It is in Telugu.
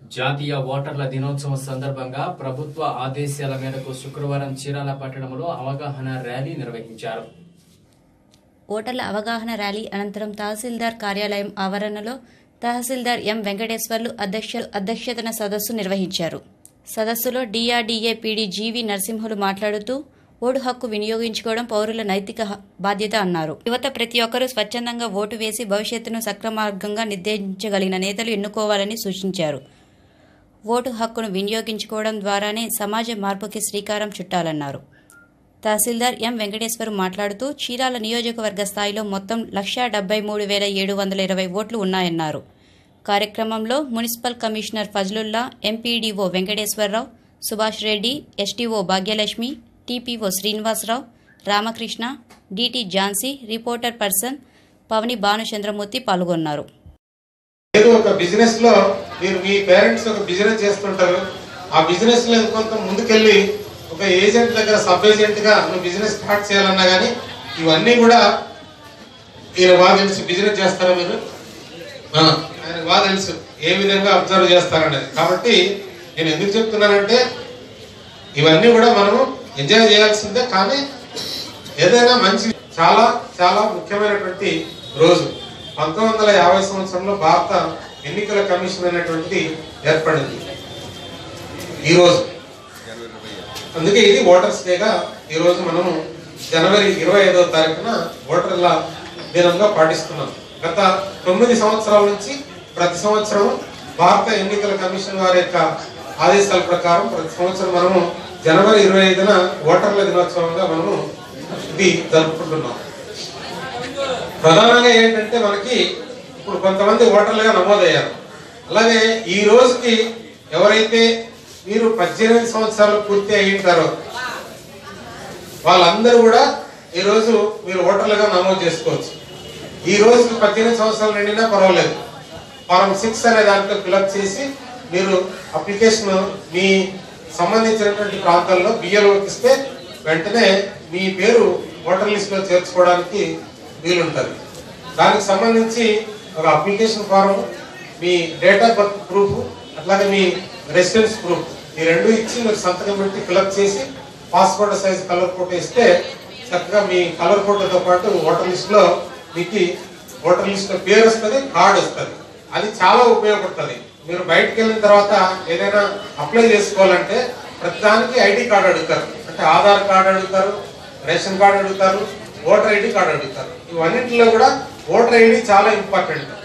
జాతీయ ఓటర్ల దినోత్సవం సందర్భంగా ప్రభుత్వ ఆదేశాల మేరకు శుక్రవారం చీరాల పట్టణంలో అవగాహన ర్యాలీ నిర్వహించారు. ఓటర్ల అవగాహన ర్యాలీ అనంతరం తహసీల్దార్ కార్యాలయం ఆవరణలో తహసీల్దార్ ఎం వెంకటేశ్వర్లు అధ్యక్షతన సదస్సు నిర్వహించారు. సదస్సులో డిఆర్డీఏ పీడీ జీవి నరసింహులు మాట్లాడుతూ ఓటు హక్కు వినియోగించుకోవడం పౌరుల నైతిక బాధ్యత అన్నారు. యువత ప్రతి ఒక్కరూ స్వచ్ఛందంగా ఓటు వేసి భవిష్యత్తును సక్రమార్గంగా నిర్దేశించగలిగిన నేతలు ఎన్నుకోవాలని సూచించారు. ఓటు హక్కును వినియోగించుకోవడం ద్వారానే సమాజ మార్పుకి శ్రీకారం చుట్టాలన్నారు. తహసీల్దార్ ఎం వెంకటేశ్వర్ మాట్లాడుతూ చీరాల నియోజకవర్గ స్థాయిలో మొత్తం 173,720 ఓట్లు ఉన్నాయన్నారు. కార్యక్రమంలో municipal commissioner Fazlullah, MPDO Venkateswararao, Subhash Reddy, STO Bhagyalakshmi, TPO Srinivasarao, Ramakrishna, DT Jhansi, reporter person Pavani Bhanuchandramurthy పాల్గొన్నారు. ఒక బిజినెస్ లో మీరు మీ పేరెంట్స్ ఒక బిజినెస్ చేస్తుంటారు. ఆ బిజినెస్ లో కొంత ముందుకెళ్ళి ఒక ఏజెంట్ దగ్గర సబ్ ఏజెంట్ గా నువ్వు బిజినెస్ స్టార్ట్ చేయాలన్నా కానీ ఇవన్నీ కూడా ఈయన బాగా తెలుసు. బిజినెస్ చేస్తారా మీరు? ఆయన బాగా తెలుసు ఏ విధంగా అబ్జర్వ్ చేస్తారనేది. కాబట్టి నేను ఎందుకు చెప్తున్నానంటే ఇవన్నీ కూడా మనము ఎంజాయ్ చేయాల్సిందే. కానీ ఏదైనా మంచి చాలా చాలా ముఖ్యమైనటువంటి రోజు 1950 సంవత్సరంలో భారత ఎన్నికల కమిషన్ అనేటువంటిది ఏర్పడింది ఈరోజు. అందుకే ఇది ఓటర్స్ డేగా ఈరోజు మనము జనవరి 25వ తారీఖున ఓటర్ల దినంగా పాటిస్తున్నాం. గత 9 సంవత్సరాల నుంచి ప్రతి సంవత్సరం భారత ఎన్నికల కమిషన్ వారి యొక్క ఆదేశాల ప్రకారం ప్రతి సంవత్సరం మనము జనవరి 25న ఓటర్ల దినోత్సవంగా మనము ఇది జరుపుకుంటున్నాం. ప్రధానంగా ఏంటంటే మనకి ఇప్పుడు కొంతమంది ఓటర్లుగా నమోదయ్యారు. అలాగే ఈ రోజుకి ఎవరైతే మీరు 18 సంవత్సరాలు పూర్తి అయ్యింటారో వాళ్ళందరూ కూడా ఈరోజు మీరు ఓటర్లుగా నమోదు చేసుకోవచ్చు. ఈ రోజుకి 18 సంవత్సరాలు నిండినా పర్వాలేదు. ఫారం 6 అనే దాంట్లో ఫిలప్ చేసి మీరు అప్లికేషన్ మీ సంబంధించినటువంటి ప్రాంతాల్లో బిఎల్ఓకి ఇస్తే వెంటనే మీ పేరు ఓటర్ లిస్ట్లో చేర్చుకోవడానికి వీలుంటుంది. దానికి సంబంధించి ఒక అప్లికేషన్ ఫారం, మీ డేట్ ఆఫ్ బర్త్ ప్రూఫ్, అట్లాగే మీ రెసిడెన్స్ ప్రూఫ్ ఈ రెండు ఇచ్చి మీరు సంతకం పెట్టి ఫిలప్ చేసి పాస్పోర్ట్ సైజ్ కలర్ ఫోటో ఇస్తే చక్కగా మీ కలర్ ఫోటోతో పాటు ఓటర్ లిస్ట్లో మీకు ఓటర్ లిస్ట్లో పేరు వస్తుంది, కార్డు వస్తుంది. అది చాలా ఉపయోగపడుతుంది. మీరు బయటకు వెళ్ళిన తర్వాత ఏదైనా అప్లై చేసుకోవాలంటే ప్రతిదానికి ఐడి కార్డు అడుగుతారు. అంటే ఆధార్ కార్డు అడుగుతారు, రేషన్ కార్డు అడుగుతారు, ఓటర్ ఐడి కార్డు అడుగుతారు. ఇవన్నింటిలో కూడా ఓటర్ ఐడి చాలా ఇంపార్టెంట్.